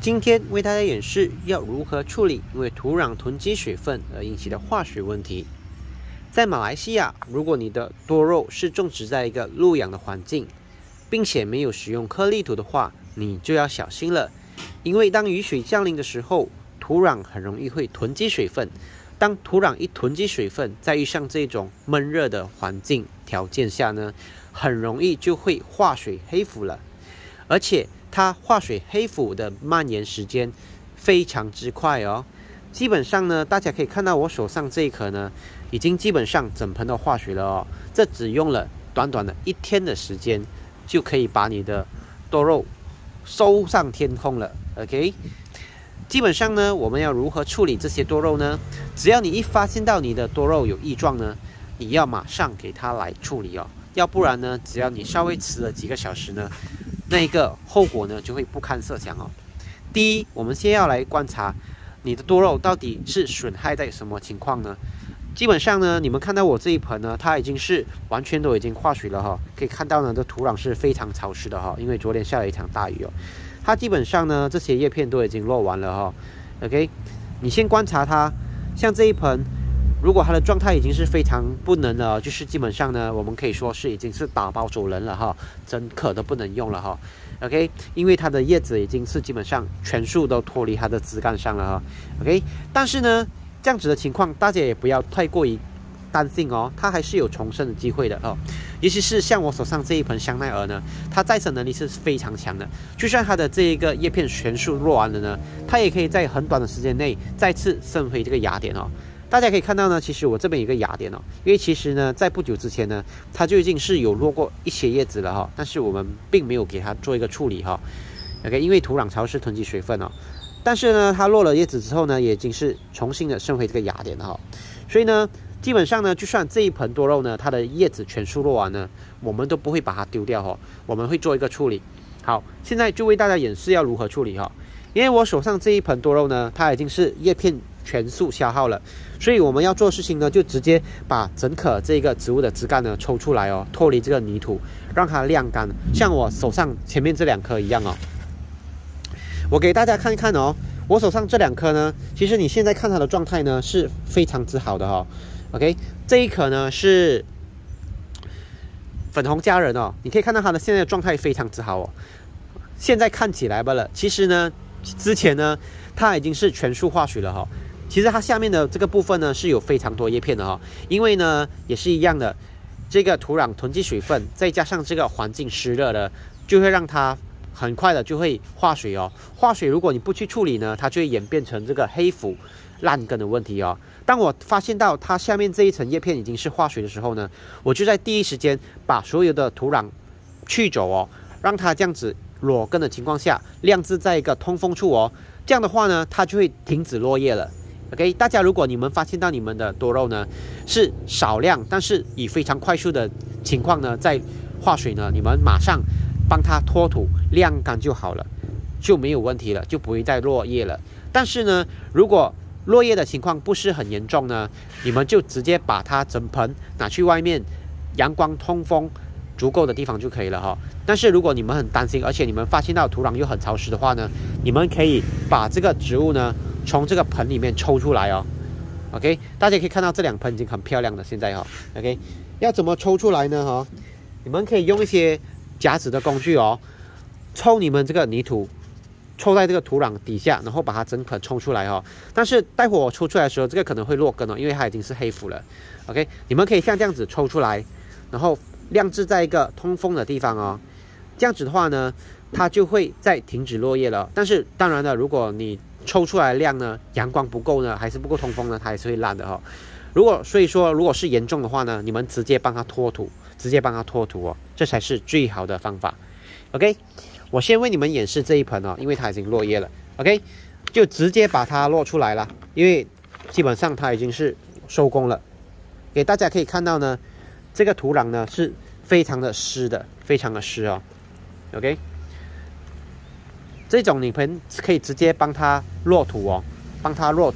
今天为大家演示要如何处理因为土壤囤积水分而引起的化水问题。在马来西亚，如果你的多肉是种植在一个露养的环境，并且没有使用颗粒土的话，你就要小心了。因为当雨水降临的时候，土壤很容易会囤积水分。当土壤一囤积水分，再遇上这种闷热的环境条件下呢，很容易就会化水黑腐了。而且它化水黑腐的蔓延时间非常之快哦。基本上呢，大家可以看到我手上这一颗呢，已经基本上整盆都化水了哦。这只用了短短的1天的时间，就可以把你的多肉收上天空了。OK， 基本上呢，我们要如何处理这些多肉呢？只要你一发现到你的多肉有异状呢，你要马上给它来处理哦。要不然呢，只要你稍微迟了几个小时呢，那个后果呢就会不堪设想哦。第一，我们先要来观察你的多肉到底是损害在什么情况呢？基本上呢，你们看到我这一盆呢，它已经是完全都已经化水了哈。可以看到呢，这土壤是非常潮湿的哈，因为昨天下了一场大雨哦。它基本上呢，这些叶片都已经落完了哈。OK， 你先观察它，像这一盆，如果它的状态已经是非常不能了，就是基本上呢，我们可以说是已经是打包走人了哈，整颗都不能用了哈。OK， 因为它的叶子已经是基本上全数都脱离它的枝干上了哈。OK， 但是呢，这样子的情况大家也不要太过于担心哦，它还是有重生的机会的哦。尤其是像我手上这一盆香奈儿呢，它再生能力是非常强的。就算它的这一个叶片全数落完了呢，它也可以在很短的时间内再次生回这个芽点哦。大家可以看到呢，其实我这边有一个芽点哦，因为其实呢，在不久之前呢，它就已经是有落过一些叶子了哈，但是我们并没有给它做一个处理哈。OK， 因为土壤潮湿囤积水分哦，但是呢，它落了叶子之后呢，也已经是重新的生回这个芽点了哈。所以呢，基本上呢，就算这一盆多肉呢，它的叶子全数落完呢，我们都不会把它丢掉哈，我们会做一个处理。好，现在就为大家演示要如何处理哈。因为我手上这一盆多肉呢，它已经是叶片全数消耗了，所以我们要做的事情呢，就直接把整颗这个植物的枝干呢抽出来哦，脱离这个泥土，让它晾干，像我手上前面这2颗一样哦。我给大家看一看哦，我手上这2颗呢，其实你现在看它的状态呢是非常之好的哦。OK， 这一颗呢是粉红佳人哦，你可以看到它的现在的状态非常之好哦。现在看起来罢了，其实呢，之前呢，它已经是全数化水了哈。其实它下面的这个部分呢是有非常多叶片的哈，因为呢也是一样的，这个土壤囤积水分，再加上这个环境湿热的，就会让它很快的就会化水哦。化水如果你不去处理呢，它就会演变成这个黑腐烂根的问题哦。当我发现到它下面这一层叶片已经是化水的时候呢，我就在第一时间把所有的土壤去走哦，让它这样子裸根的情况下晾置在一个通风处哦，这样的话呢，它就会停止落叶了。OK， 大家如果你们发现到你们的多肉呢是少量，但是以非常快速的情况呢在化水呢，你们马上帮它脱土晾干就好了，就没有问题了，就不会再落叶了。但是呢，如果落叶的情况不是很严重呢，你们就直接把它整盆拿去外面阳光通风足够的地方就可以了哈。但是如果你们很担心，而且你们发现到土壤又很潮湿的话呢，你们可以把这个植物呢从这个盆里面抽出来哦。OK， 大家可以看到这2盆已经很漂亮了，现在哈。OK， 要怎么抽出来呢？哈，你们可以用一些夹子的工具哦，抽你们这个泥土，抽在这个土壤底下，然后把它整颗抽出来哦。但是待会我抽出来的时候，这个可能会落根哦，因为它已经是黑腐了。OK， 你们可以像这样子抽出来，然后晾置在一个通风的地方哦。这样子的话呢，它就会再停止落叶了。但是当然了，如果你抽出来晾呢，阳光不够呢，还是不够通风呢，它还是会烂的哈。所以说，如果是严重的话呢，你们直接帮它脱土，哦，这才是最好的方法。OK， 我先为你们演示这一盆哦，因为它已经落叶了。OK， 就直接把它落出来了，因为基本上它已经是收工了。给大家可以看到呢，这个土壤呢是非常的湿的，非常的湿哦。OK， 这种你们可以直接帮它落土哦，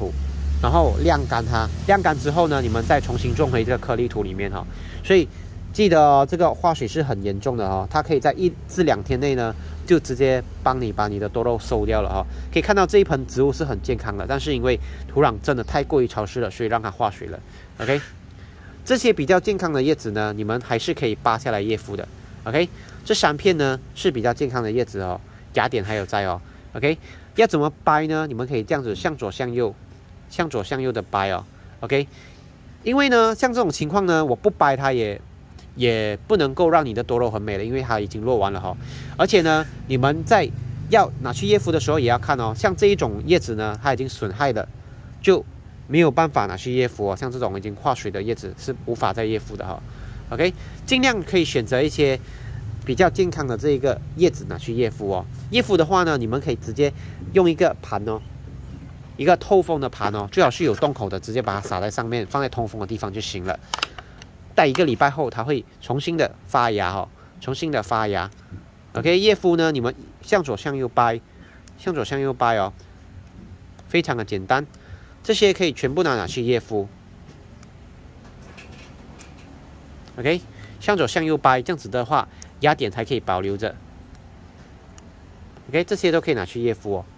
然后晾干它，晾干之后呢，你们再重新种回这个颗粒土里面哈。所以记得哦，这个化水是很严重的哦，它可以在1至2天内呢，就直接帮你把你的多肉收掉了哦。可以看到这一盆植物是很健康的，但是因为土壤真的太过于潮湿了，所以让它化水了。OK， 这些比较健康的叶子呢，你们还是可以扒下来叶敷的。OK， 这3片呢是比较健康的叶子哦，芽点还有在哦。OK， 要怎么掰呢？你们可以这样子向左向右的掰哦。OK， 因为呢，像这种情况呢，我不掰它也不能够让你的多肉很美了，因为它已经落完了哈。而且呢，你们在要拿去叶敷的时候也要看哦，像这一种叶子呢，它已经损害了，就没有办法拿去叶敷哦。像这种已经化水的叶子是无法再叶敷的哈。OK， 尽量可以选择一些比较健康的这一个叶子拿去叶敷哦。叶敷的话呢，你们可以直接用一个盘哦，一个透风的盘哦，最好是有洞口的，直接把它撒在上面，放在通风的地方就行了。待1个礼拜后，它会重新的发芽哦，重新的发芽。OK， 叶敷呢，你们向左向右掰哦，非常的简单。这些可以全部拿去叶敷。OK， 向左向右掰，这样子的话，芽点才可以保留着。OK， 这些都可以拿去叶敷哦。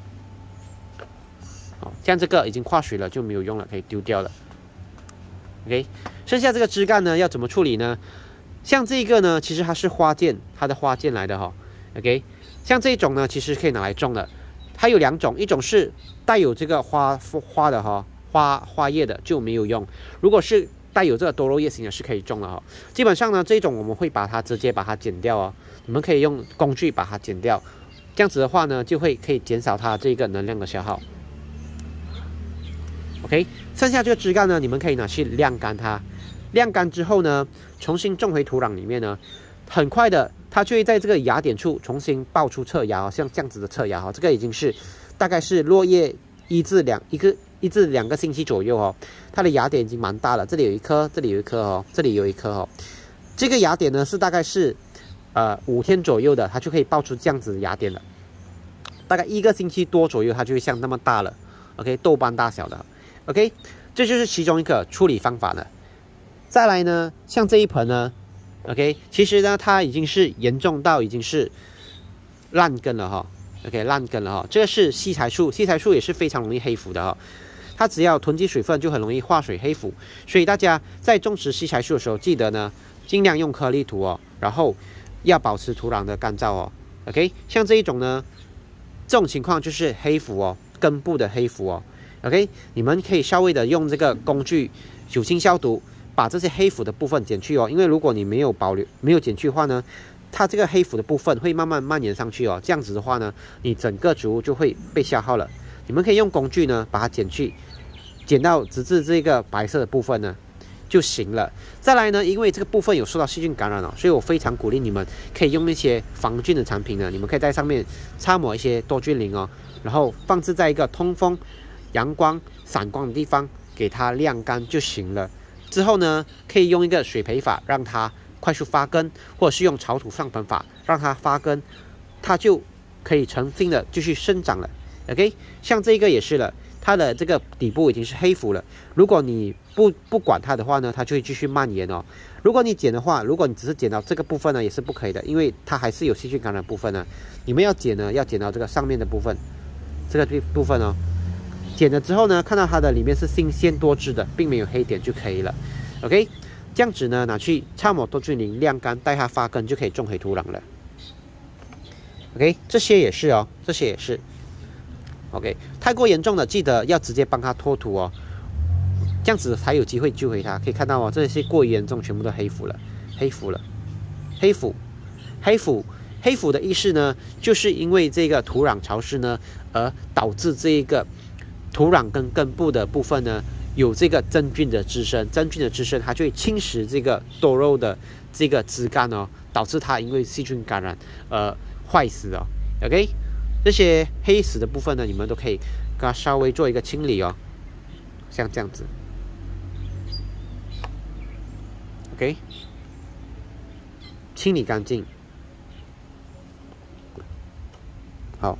好，这样这个已经化水了就没有用了，可以丢掉了。OK， 剩下这个枝干呢要怎么处理呢？像这个呢，其实它是花剑，它的花剑来的哈。OK， 像这种呢，其实可以拿来种的。它有2种，一种是带有这个花的哈，花叶的就没有用。如果是带有这个多肉叶型的是可以种的哈。基本上呢，这种我们会直接把它剪掉哦。你们可以用工具把它剪掉，这样子的话呢，就可以减少它这个能量的消耗。OK， 剩下这个枝干呢，你们可以拿去晾干它。晾干之后呢，重新种回土壤里面呢，很快的它就会在这个芽点处重新爆出侧芽哦，像这样子的侧芽哦。这个已经是大概是落叶1至2个星期左右哦，它的芽点已经蛮大了。这里有一颗，这里有一颗哦，这里有一颗哦。这个芽点呢是大概是5天左右的，它就可以爆出这样子的芽点了。大概1个星期多左右，它就会像那么大了。OK， 豆瓣大小的。OK， 这就是其中一个处理方法了。再来呢，像这一盆呢 ，OK， 其实呢它已经是严重到已经是烂根了哈。OK， 烂根了哈。这个是西柴树，西柴树也是非常容易黑腐的哈。它只要囤积水分就很容易化水黑腐，所以大家在种植西柴树的时候，记得呢尽量用颗粒土哦，然后要保持土壤的干燥哦。OK， 像这一种呢，这种情况就是黑腐哦，根部的黑腐哦。OK， 你们可以稍微的用这个工具酒精消毒，把这些黑腐的部分剪去哦。因为如果你没有剪去的话呢，它这个黑腐的部分会慢慢蔓延上去哦。这样子的话呢，你整个植物就会被消耗了。你们可以用工具呢把它剪去，剪到直至这个白色的部分呢就行了。再来呢，因为这个部分有受到细菌感染了，所以我非常鼓励你们可以用一些防菌的产品呢。你们可以在上面擦抹一些多菌灵哦，然后放置在一个通风、阳光、闪光的地方，给它晾干就行了。之后呢，可以用一个水培法让它快速发根，或者是用草土上盆法让它发根，它就可以成新的继续生长了。OK， 像这个也是了，它的这个底部已经是黑腐了。如果你不管它的话呢，它就会继续蔓延哦。如果你剪的话，如果你只是剪到这个部分呢，也是不可以的，因为它还是有细菌感染部分呢。你们要剪呢，要剪到这个上面的部分，这个部分哦。剪了之后呢，看到它的里面是新鲜多汁的，并没有黑点就可以了。OK， 这样子呢，拿去擦抹多菌灵晾干，待它发根就可以种回土壤了。OK， 这些也是哦，这些也是。OK， 太过严重的记得要直接帮它脱土哦，这样子才有机会救回它。可以看到哦，这些过于严重，全部都黑腐了，黑腐了，黑腐的意思呢，就是因为这个土壤潮湿呢，而导致这一个土壤跟根部的部分呢有这个真菌的滋生，真菌的滋生它就会侵蚀这个多肉的这个枝干哦，导致它因为细菌感染坏死哦。OK。这些黑死的部分呢，你们都可以给它稍微做一个清理哦，像这样子。OK， 清理干净。好，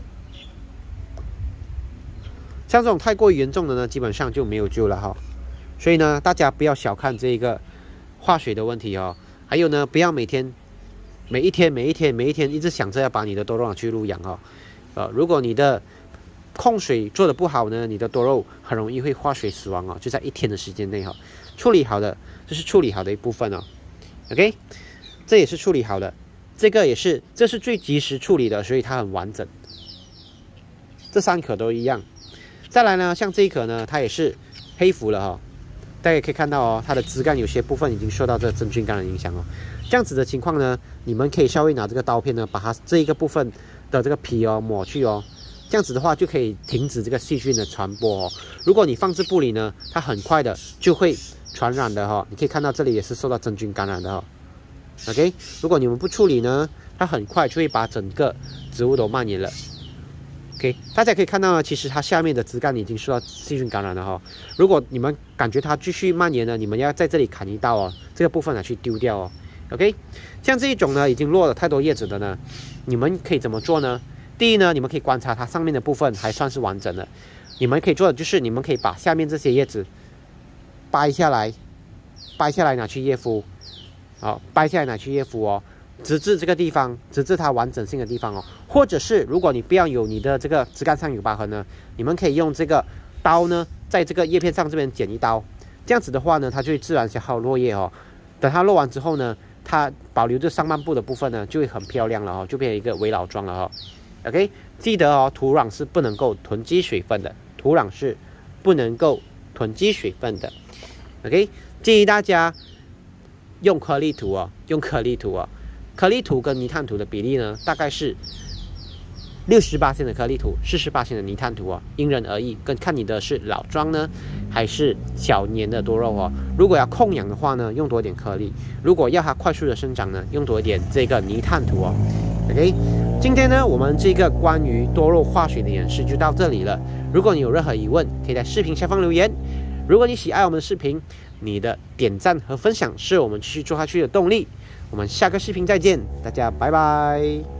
像这种太过于严重的呢，基本上就没有救了哈。所以呢，大家不要小看这个化水的问题哦。 还有呢，不要每一天一直想着要把你的多肉拿去露养哦。如果你的控水做的不好呢，你的多肉很容易会化水死亡哦，就在1天的时间内哈。处理好的，这是处理好的一部分哦。OK， 这也是处理好的，这是最及时处理的，所以它很完整。这3颗都一样。再来呢，像这一颗呢，它也是黑浮了哈。大家可以看到哦，它的枝干有些部分已经受到这个真菌感染影响哦。这样子的情况呢，你们可以稍微拿这个刀片呢，把它这一个部分的这个皮哦抹去哦。这样子的话就可以停止这个细菌的传播哦。如果你放置不理呢，它很快的就会传染的哈。你可以看到这里也是受到真菌感染的哈。OK， 如果你们不处理呢，它很快就会把整个植物都蔓延了。OK， 大家可以看到呢，其实它下面的枝干已经受到细菌感染了哈。如果你们感觉它继续蔓延呢，你们要在这里砍一刀哦，这个部分拿去丢掉哦。OK， 像这一种呢，已经落了太多叶子的呢，你们可以怎么做呢？第一呢，你们可以观察它上面的部分还算是完整的，你们可以做的就是你们可以把下面这些叶子掰下来拿去叶敷，好，掰下来拿去叶敷哦。直至这个地方，直至它完整性的地方哦，或者是如果你不要有你的这个枝干上有疤痕呢，你们可以用这个刀呢，在这个叶片上这边剪一刀，这样子的话呢，它就会自然消耗落叶哦。等它落完之后呢，它保留着上半部的部分呢，就会很漂亮了哦，就变成一个围老桩了哦。OK， 记得哦，土壤是不能够囤积水分的，OK， 建议大家用颗粒土哦，颗粒土跟泥炭土的比例呢，大概是60%的颗粒土，40%的泥炭土哦，因人而异，看你的是老桩呢，还是小年的多肉哦。如果要控养的话呢，用多一点颗粒；如果要它快速的生长呢，用多一点这个泥炭土哦。OK， 今天呢，我们这个关于多肉化水的演示就到这里了。如果你有任何疑问，可以在视频下方留言。如果你喜爱我们的视频，你的点赞和分享是我们继续做下去的动力。我们下个视频再见，大家拜拜。